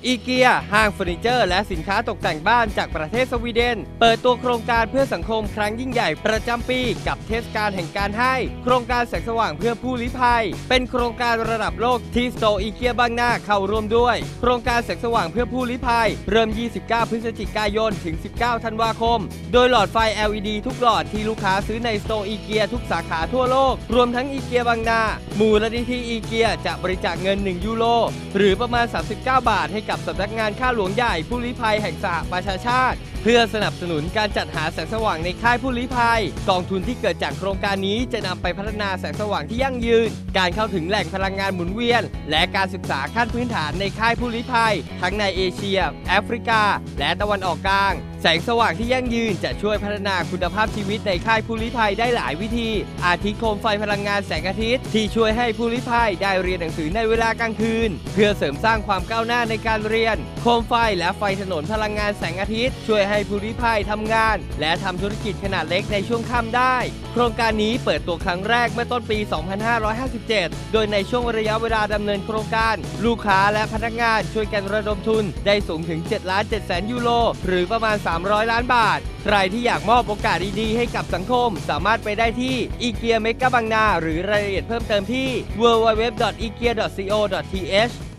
อีเกียห้างเฟอร์นิเจอร์และสินค้าตกแต่งบ้านจากประเทศสวีเดนเปิดตัวโครงการเพื่อสังคมครั้งยิ่งใหญ่ประจำปีกับเทศกาลแห่งการให้โครงการแสงสว่างเพื่อผู้ลี้ภัยเป็นโครงการระดับโลกที่สโตร์อีเกียบางนาเข้าร่วมด้วยโครงการแสงสว่างเพื่อผู้ลี้ภัยเริ่ม 29 พฤศจิกายนถึง 19 ธันวาคมโดยหลอดไฟ LED ทุกหลอดที่ลูกค้าซื้อในสโตร์อีเกียทุกสาขาทั่วโลกรวมทั้งอีเกียบางนามูลนิธิอีเกียจะบริจาคเงิน1 ยูโรหรือประมาณ39 บาทให้กับสำนักงานข้าหลวงใหญ่ผู้ลี้ภัยแห่งสหประชาชาติเพื่อสนับสนุนการจัดหาแสงสว่างในค่ายผู้ลี้ภัยกองทุนที่เกิดจากโครงการนี้จะนำไปพัฒนาแสงสว่างที่ยั่งยืนการเข้าถึงแหล่งพลังงานหมุนเวียนและการศึกษาขั้นพื้นฐานในค่ายผู้ลี้ภัยทั้งในเอเชียแอฟริกาและตะวันออกกลางแสงสว่างที่ยั่งยืนจะช่วยพัฒนาคุณภาพชีวิตในค่ายผู้ลี้ภัยได้หลายวิธีอาทิโคมไฟพลังงานแสงอาทิตย์ที่ช่วยให้ผู้ลี้ภัยได้เรียนหนังสือในเวลากลางคืนเพื่อเสริมสร้างความก้าวหน้าในการเรียนโคมไฟและไฟถนนพลังงานแสงอาทิตย์ช่วยให้ผู้ลี้ภัยทำงานและทำธุรกิจขนาดเล็กในช่วงค่ำได้โครงการนี้เปิดตัวครั้งแรกเมื่อต้นปี 2557 โดยในช่วงระยะเวลาดำเนินโครงการลูกค้าและพนักงานช่วยกันระดมทุนได้สูงถึง 7,700,000 ยูโรหรือประมาณ 300 ล้านบาทใครที่อยากมอบโอกาสดีๆให้กับสังคมสามารถไปได้ที่อีเกียเมกะบางนาหรือรายละเอียดเพิ่มเติมที่ www.ikea.co.th